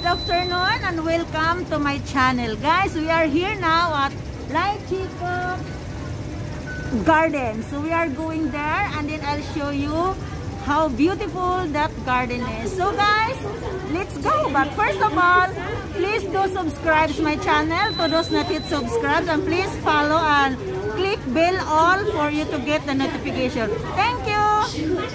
Good afternoon and welcome to my channel. Guys, we are here now at Lai Chico Garden. So we are going there and then I'll show you how beautiful that garden is. So guys, let's go. But first of all, please do subscribe to my channel. To those not yet subscribed, and please follow and click bell all for you to get the notification. Thank you.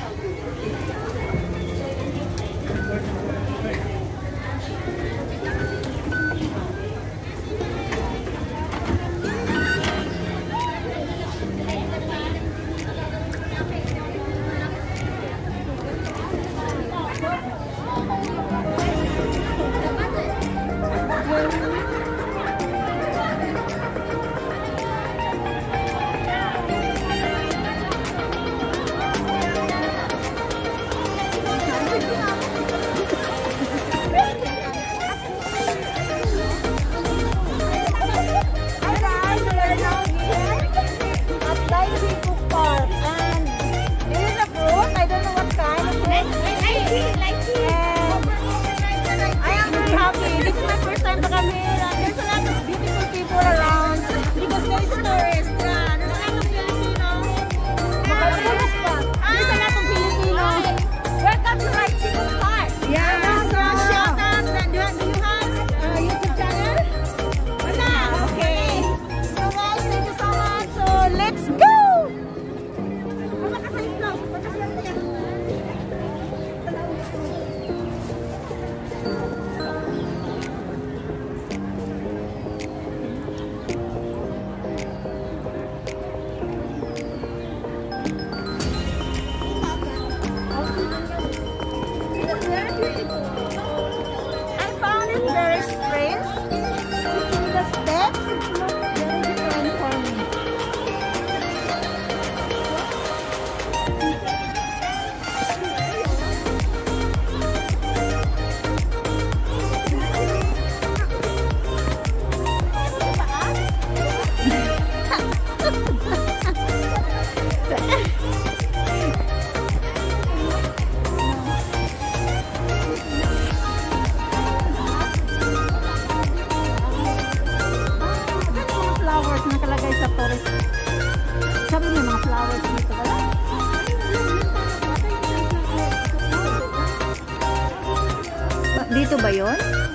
Dito ba yun?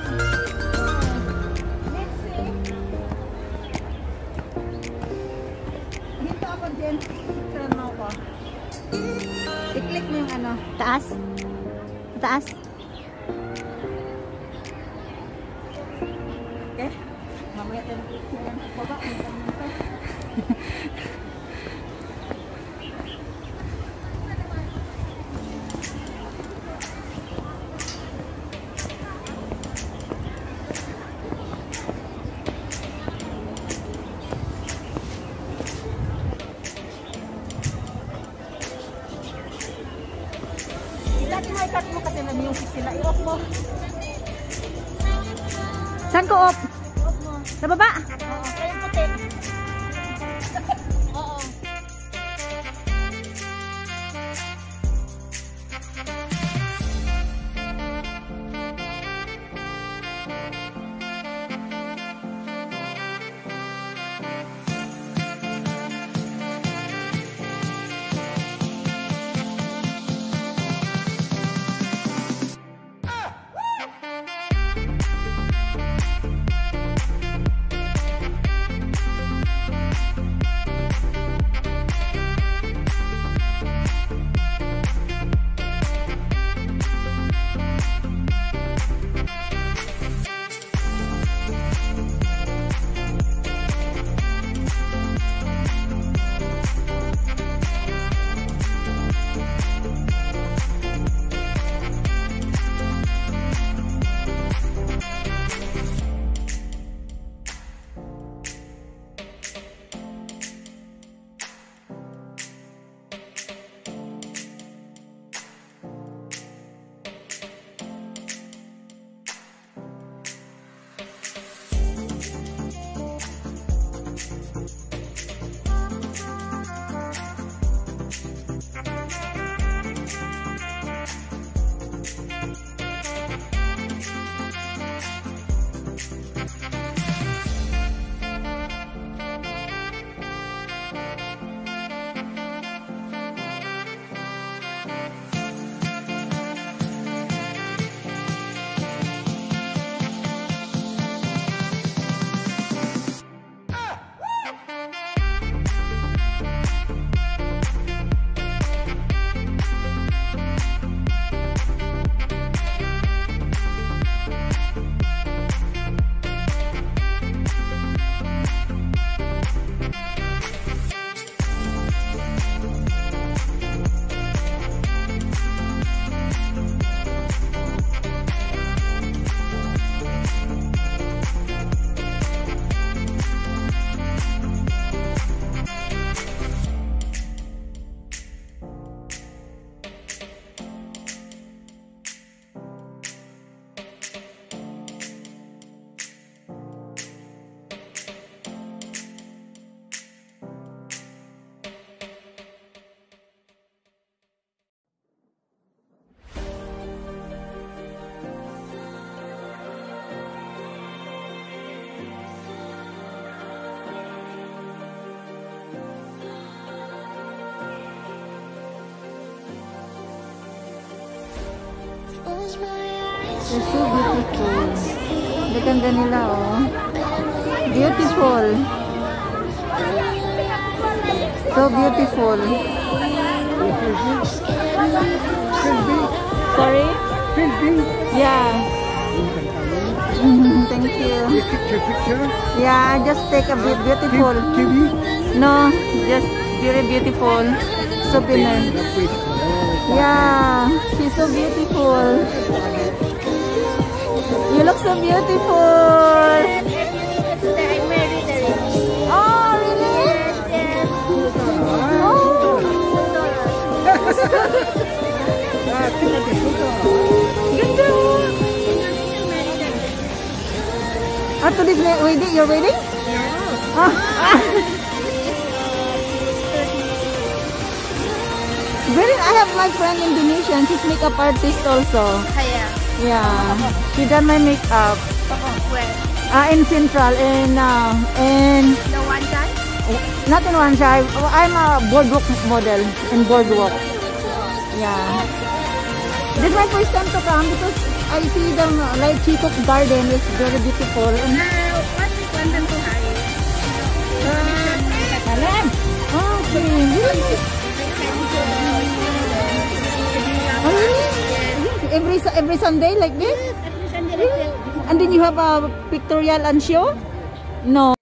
Dito ako din. Turn mo ko. I-click mo yung ano. Taas? Taas? Okay? Mamaya tayo mag-click. Baba. I-cut mo kasi na music sila. I-off mo. Saan ko off? I-off mo. Sa baba? Oo, kayong puti. Oo. They're so beautiful. Ganda nila, oh. Beautiful. So beautiful. Sorry? Yeah. Thank you. Picture? Yeah, just take a bit beautiful. TV? No, just very beautiful. Souvenir. Yeah, she's so beautiful. You look so beautiful. Oh, really? Oh. Ganda. To this wedding? Your wedding? Yeah. Very. I have my friend Indonesian. She's makeup artist also. Yeah. She done my makeup. Where? In Central. In The one time? not in one side. I'm a boardwalk model in boardwalk. Yeah. This is my first time to come because I see them like Chico's garden is very beautiful. And What is London to hire? okay. Really? Oh, really? Every Sunday like this? Every Sunday like that. And then you have a pictorial and show? No.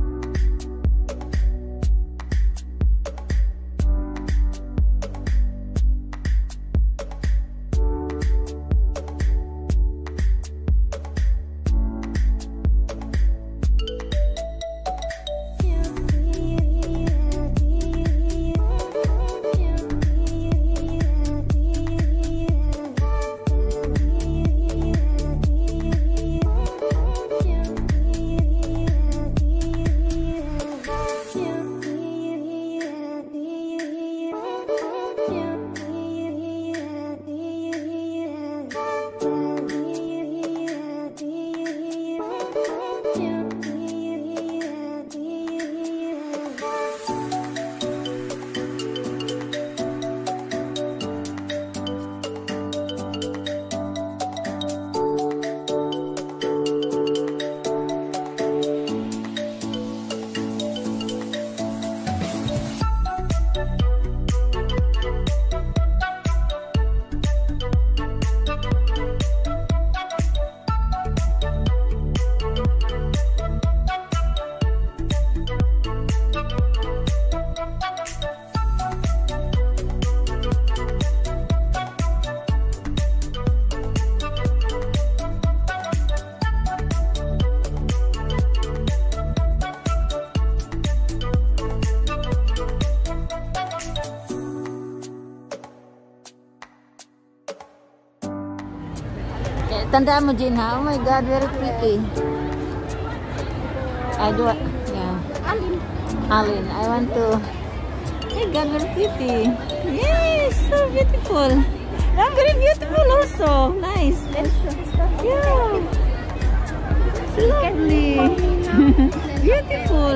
Tandaan mo, Jin, ha? Oh my God, very pretty. I do, yeah. Alin, I want to. Oh my God, very pretty. Yes, so beautiful. I'm very beautiful also. Nice. Yeah. So lovely. Beautiful.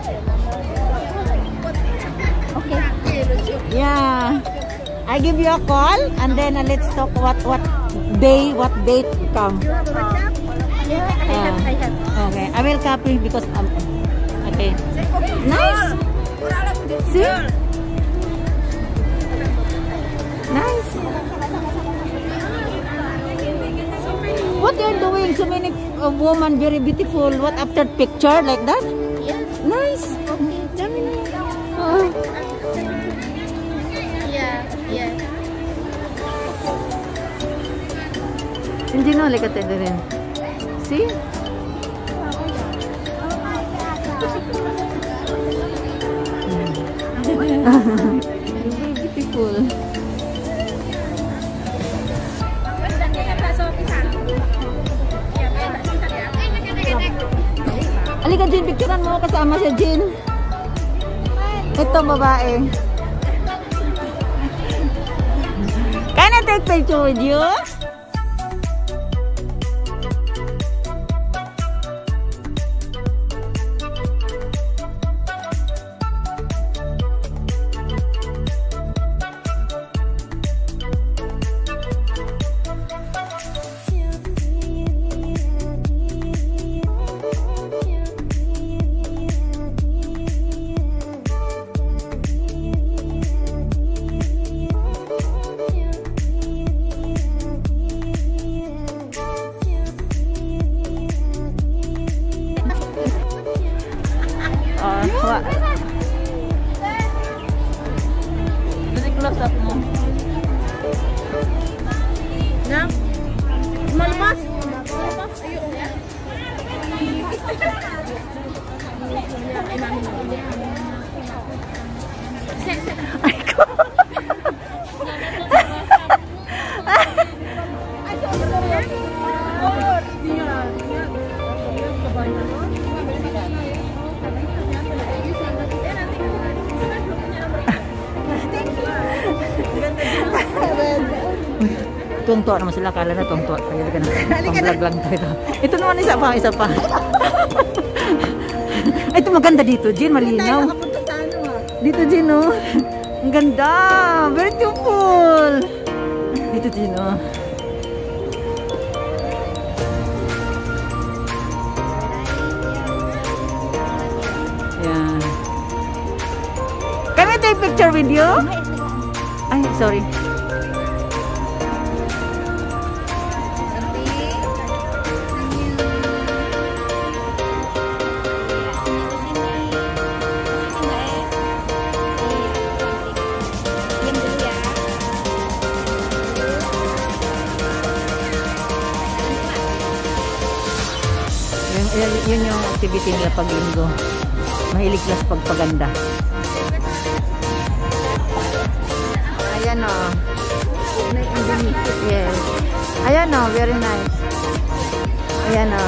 Okay. Yeah. I give you a call and then let's talk what date come. You have a WhatsApp? Yeah, I have. Okay, I will copy because okay. Nice. See? Nice. What you're doing? So many women very beautiful. What after picture like that? Yes. Nice. Yeah. Hindi no, like at rin. See? Very beautiful. Alika, Jin, picturean mo kasama siya, Jin. Ito, babae. Can I take picture with you? Tuwang-tuwa naman sila. Kala na tuwang-tuwa. Kaya ka na. Pang-vlog lang tayo. Ito naman isa pa. Isa pa. Ay, ito maganda dito, Jin. Malinaw. Dito, Jin, oh. Ang ganda. Very beautiful. Dito, Jin, oh. Ayan. Can we take picture with you? Ay, sorry. Yun yung activity nila pag linggo. Mahilig sila sa pagpaganda. Ayan o. Yes. Ayan o. Very nice. Ayan o.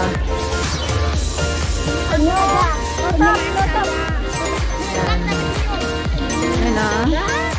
Ayan. Ayan o.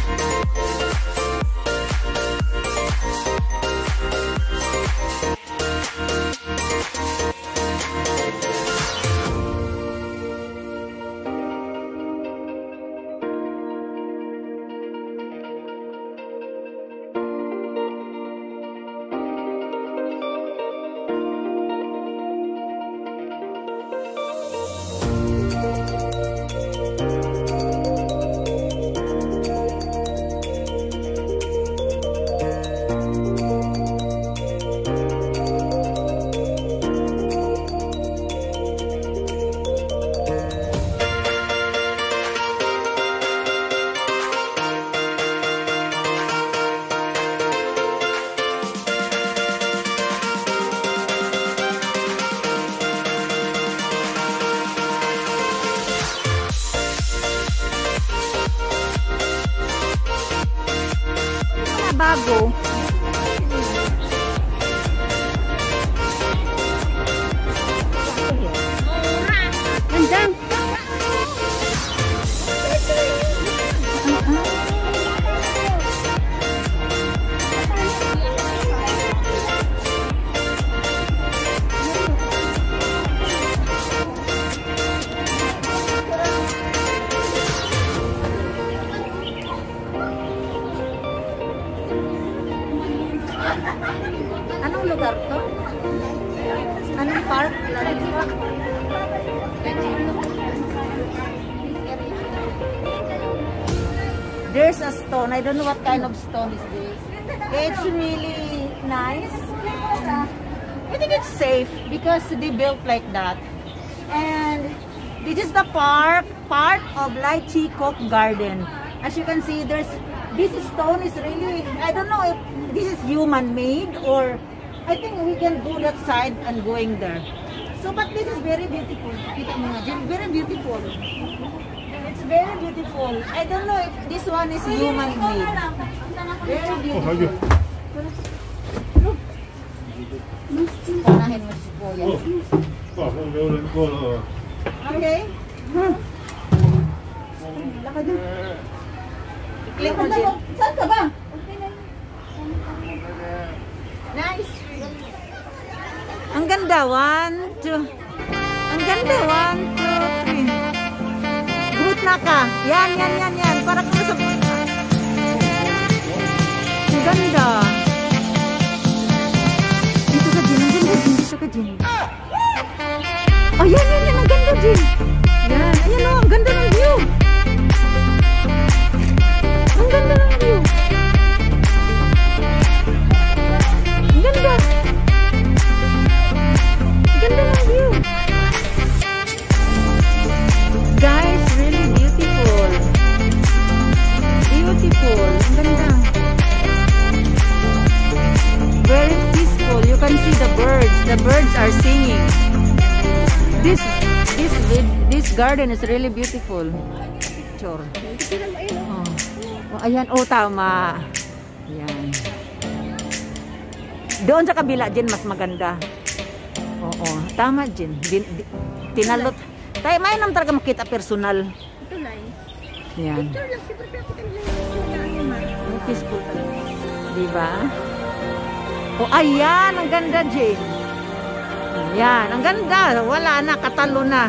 Bago. Andang. Anong lugar to? Anong park? There's a stone. I don't know what kind of stone is this. It's really nice. I think it's safe because they built like that. And this is the part of Lychee Cove Garden. As you can see, this stone is really, I don't know if this is human-made or I think we can go that side and going there. So, but this is very beautiful. Very beautiful. It's very beautiful. I don't know if this one is human-made. Very beautiful. Okay. Iklik mo din. Saan ka ba? Nice. Ang ganda. 1, 2. Ang ganda. 1, 2, 3. Good na ka. Yan. Para ka sa... Ang ganda. Dito ka, Jin. Ang ganda, Jin. Dito ka, Jin. Oh, yan. Ang ganda, Jin. Yan. Ayan o. Ang ganda ng view. Ang ganda ng view. Ang ganda. Ang ganda ng view. Guys, really beautiful. Beautiful. Ang ganda. Very peaceful. You can see the birds. The birds are singing. This garden is really beautiful. Picture. Oh, ayan. Oh, tama. Ayan. Doon sa kabila, Jen, mas maganda. Oo, tama, Jen. Tinalot. Tayo, may naman talaga makita personal. Ito lang. Yan. Picture lang. Siyempre kita lang. Peaceful talaga. Diba? Oh, ayan. Ang ganda, Jen. Yan. Ang ganda. Wala na. Katalo na.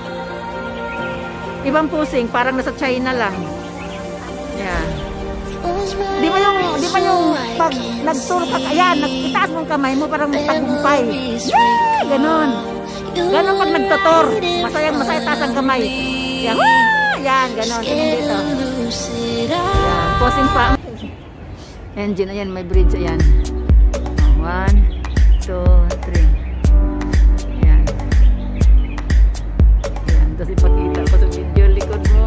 Ibang pusing. Parang nasa China lang. Yan. Di ba yung pag nagturo ka, ayan, itaas mong kamay mo parang tagumpay. Yeah! Ganon. Ganon pag nagtutor. Masaya taas ang kamay. Yan. Yan, ganon. Tingin dito. Yan. Posing pa. Engine, ayan, may bridge, ayan. 1, 2, 3. Ayan. Ayan, tapos ipakita ko sa video likod mo.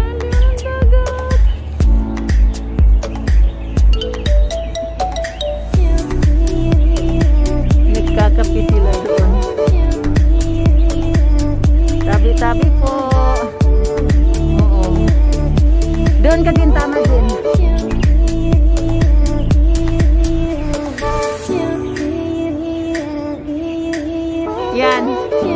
Nagkakapi sila doon. Tabi-tabi po. Oo. Doon ka din, tama din. Yan.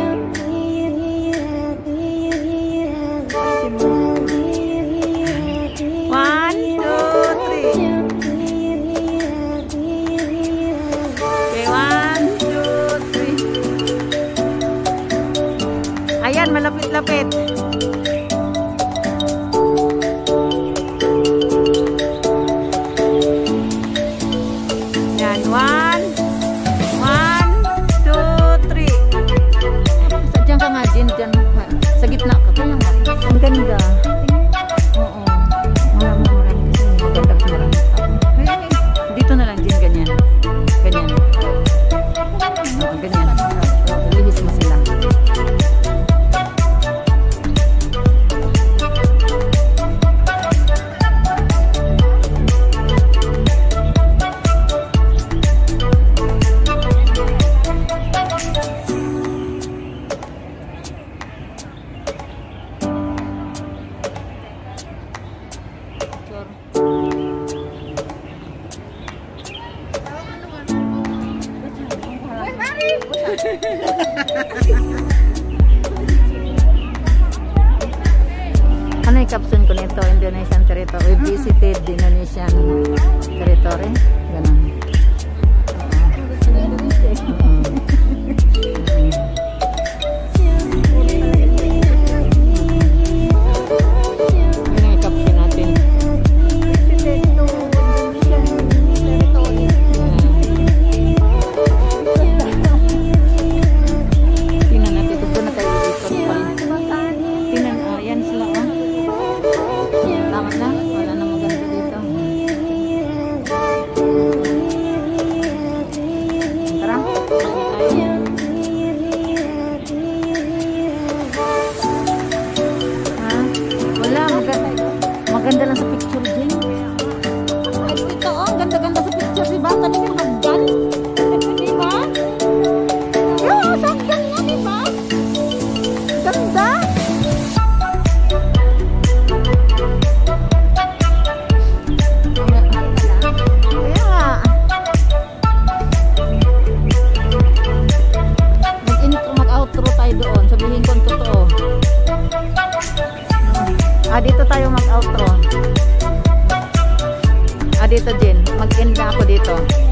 One, two, three. Okay, 1, 2, 3. Ayan, malapit-lapit. Yan, 1, 2, 3. Sadyang ka nga, Jin, dyan. Sa gitna ka. Kaya nga. Ang ganda. Oo. Marami. Maganda kasi marami. Dito na lang, Jin, ganyan. Ganyan. Oo, ganyan. Lihis mo sila. Ano yung caption ko nito? Indonesian territory. We visited the Indonesian territory. Ganun. Yun yung caption natin. Tingnan natin. Ito po na tayo dito. Tingnan, yan sila. Tama na. Wala na maganda dito. Tara. Ha? Wala. Maganda lang sa picture din. Ay, ito oh. Ganda-ganda sa picture. Diba? Tabi yung hagdan. Diba? Yo, sakyan nga. Diba? Ganda. Mag-outro tayo doon. Sabihin ko ang totoo. Dito tayo mag-outro. Dito, Jen. Mag-end na ako dito.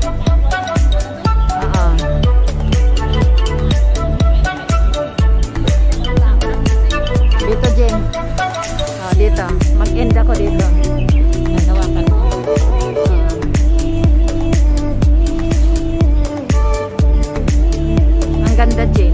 Dito, Jen. Dito. Mag-end ako dito. Nahawakan ko. Ang ganda, Jen.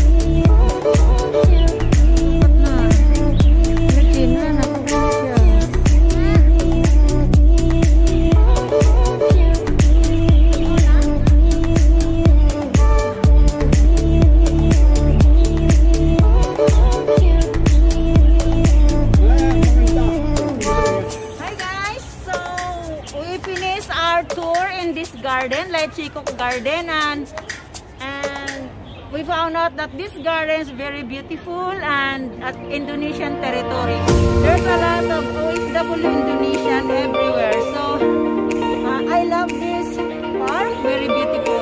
Garden, like Chico Garden, and we found out that this garden is very beautiful and at Indonesian territory. There's a lot of OFW Indonesian everywhere, so I love this park, very beautiful.